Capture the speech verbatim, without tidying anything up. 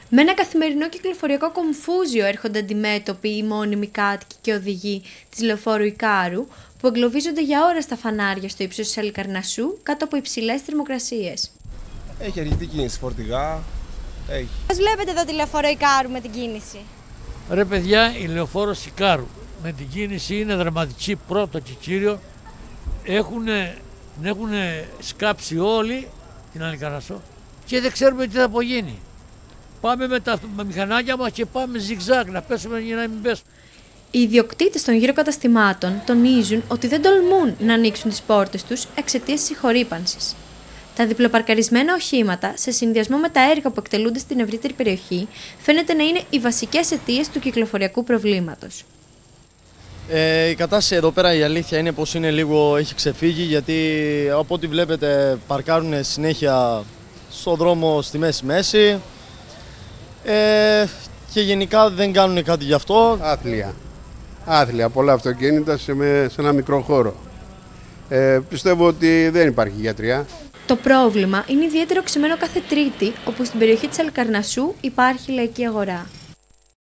Με ένα καθημερινό κυκλοφοριακό κομφούζιο έρχονται αντιμέτωποι οι μόνιμοι κάτοικοι και οδηγοί της λεωφόρου Ικάρου, που εγκλωβίζονται για ώρα στα φανάρια στο ύψος της Αλικαρνασσού κάτω από υψηλές θερμοκρασίες. Έχει αρχίσει κίνηση, φορτηγά. Έχει. Πώς βλέπετε εδώ τη λεωφόρο Ικάρου με την κίνηση? Ρε παιδιά, η λεωφόρος Ικάρου με την κίνηση είναι δραματική, πρώτο και κύριο. Έχουν, έχουν σκάψει όλοι την Αλικαρνασσό και δεν ξέρουμε τι θα απογίνει. Πάμε με τα με μηχανάκια μας και πάμε ζιγζάκ να πέσουμε για να μην πέσουμε. Οι ιδιοκτήτες των γύρω καταστημάτων τονίζουν ότι δεν τολμούν να ανοίξουν τις πόρτες τους εξαιτίας της συγχωρήπανσης. Τα διπλοπαρκαρισμένα οχήματα, σε συνδυασμό με τα έργα που εκτελούνται στην ευρύτερη περιοχή, φαίνεται να είναι οι βασικές αιτίες του κυκλοφοριακού προβλήματος. Ε, η κατάσταση εδώ πέρα, η αλήθεια είναι πως είναι λίγο, έχει ξεφύγει, γιατί από ό,τι βλέπετε παρκάρουν συνέχεια στον δρόμο στη μέση-μέση ε, και γενικά δεν κάνουν κάτι γι' αυτό. Άθλια. Άθλια, πολλά αυτοκίνητα σε, με, σε ένα μικρό χώρο. Ε, πιστεύω ότι δεν υπάρχει γιατριά. Το πρόβλημα είναι ιδιαίτερο οξυμένο κάθε Τρίτη, όπου στην περιοχή της Αλικαρνασσού υπάρχει λαϊκή αγορά.